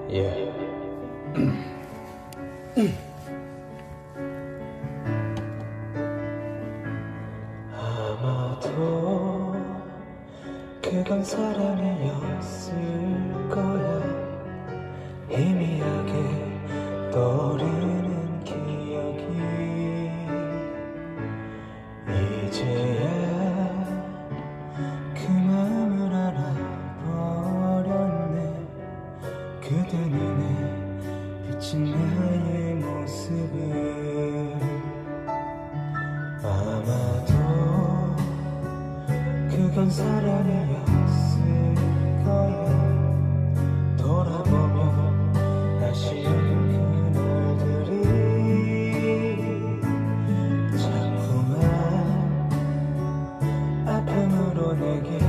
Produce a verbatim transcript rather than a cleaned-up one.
예. 아마도 그건 사랑이었을 거야. 희미하게 떠오르는 기억이 이제야 그 마음을 알아버렸네. 그대 눈에 비친 나의 모습을. 아마도 그건 사랑이었을 거야. 돌아보면 아쉬운 그날들이 자꾸만 아픔으로 내게